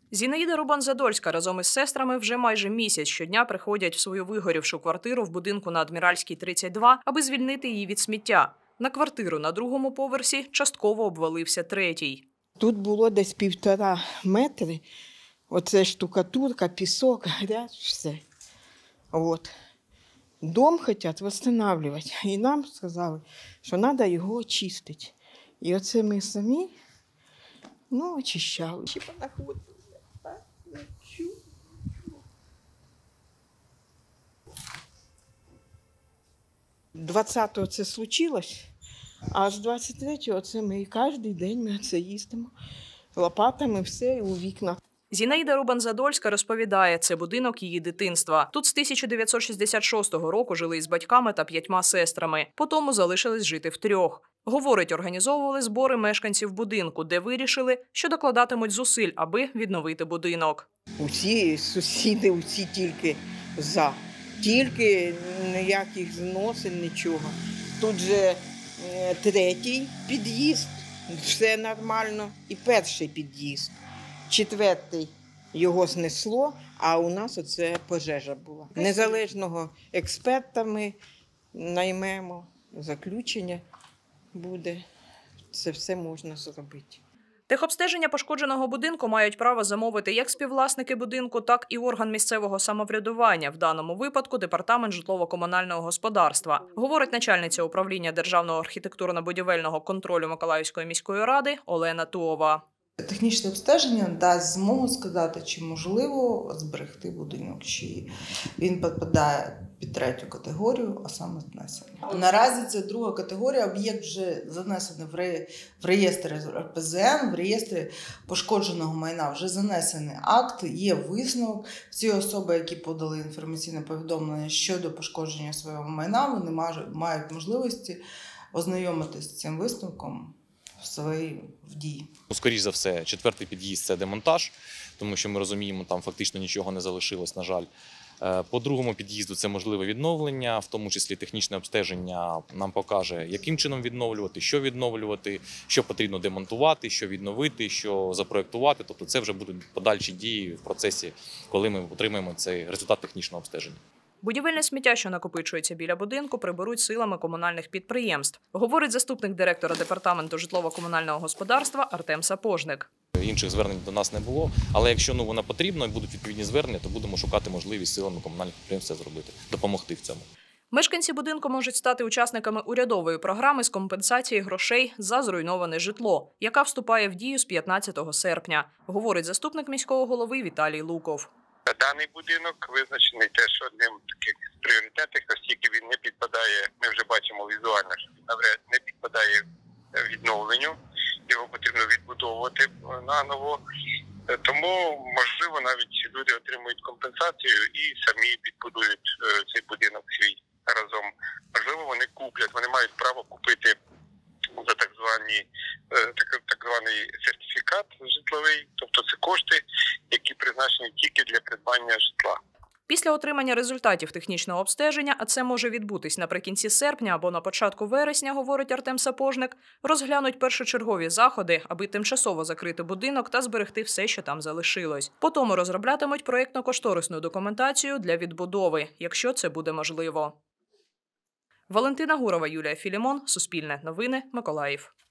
Зінаїда Рубан-Задольська разом із сестрами вже майже місяць щодня приходять в свою вигорівшу квартиру в будинку на Адміральській, 32, аби звільнити її від сміття. На квартиру на другому поверсі частково обвалився третій. Тут було десь 1,5 метри. Оце штукатурка, пісок, грязь, все. От. Дом хочуть відновлювати. І нам сказали, що треба його очистити. І оце ми самі, очищали. 20-го це случилось, а з 23-го це ми кожен день це їздимо. Лопатами все і у вікна. Зінаїда Рубан-Задольська розповідає, це будинок її дитинства. Тут з 1966 року жили із батьками та 5 сестрами. Потім залишились жити втрьох. Говорить, організовували збори мешканців будинку, де вирішили, що докладатимуть зусиль, аби відновити будинок. Усі сусіди, усі тільки за. Тільки ніяких зносин, нічого. Тут же третій під'їзд, все нормально, і перший під'їзд. Четвертий його знесло, а у нас оце пожежа була. Незалежного експерта ми наймемо, заключення буде, це все можна зробити. Техобстеження пошкодженого будинку мають право замовити як співвласники будинку, так і орган місцевого самоврядування, в даному випадку Департамент житлово-комунального господарства. Говорить начальниця управління Державного архітектурно-будівельного контролю Миколаївської міської ради Олена Туова. Технічне обстеження дасть змогу сказати, чи можливо зберегти будинок, чи він підпадає під 3-ю категорію, а саме знесення. Наразі це 2-га категорія, об'єкт вже занесений в реєстр РПЗН, в реєстрі пошкодженого майна вже занесений акт, є висновок. Всі особи, які подали інформаційне повідомлення щодо пошкодження свого майна, вони мають можливості ознайомитися з цим висновком в дії. Скоріше за все, 4-й під'їзд – це демонтаж, тому що ми розуміємо, там фактично нічого не залишилось, на жаль. По 2-му під'їзду це можливе відновлення, в тому числі технічне обстеження нам покаже, яким чином відновлювати, що потрібно демонтувати, що відновити, що запроєктувати. Тобто це вже будуть подальші дії в процесі, коли ми отримаємо цей результат технічного обстеження. Будівельне сміття, що накопичується біля будинку, приберуть силами комунальних підприємств, говорить заступник директора Департаменту житлово-комунального господарства Артем Сапожник. Інших звернень до нас не було, але якщо воно потрібно і будуть відповідні звернення, то будемо шукати можливість силами комунальних підприємств це зробити, допомогти в цьому. Мешканці будинку можуть стати учасниками урядової програми з компенсації грошей за зруйноване житло, яка вступає в дію з 15 серпня, говорить заступник міського голови Віталій Луков. Даний будинок визначений теж одним з таких пріоритетних, оскільки він не підпадає, ми вже бачимо візуально, що він не підпадає відновленню, його потрібно відбудовувати наново. Тому, можливо, навіть люди отримують компенсацію і самі відбудують цей будинок свій разом. Можливо, вони куплять, вони мають право купити за так званий сертифікат житловий, тобто це кошти, які призначені тільки для придбання житла. Після отримання результатів технічного обстеження, а це може відбутись наприкінці серпня або на початку вересня, говорить Артем Сапожник, розглянуть першочергові заходи, аби тимчасово закрити будинок та зберегти все, що там залишилось. Потім розроблятимуть проєктно-кошторисну документацію для відбудови, якщо це буде можливо. Валентина Гурова, Юлія Філімон, Суспільне новини, Миколаїв.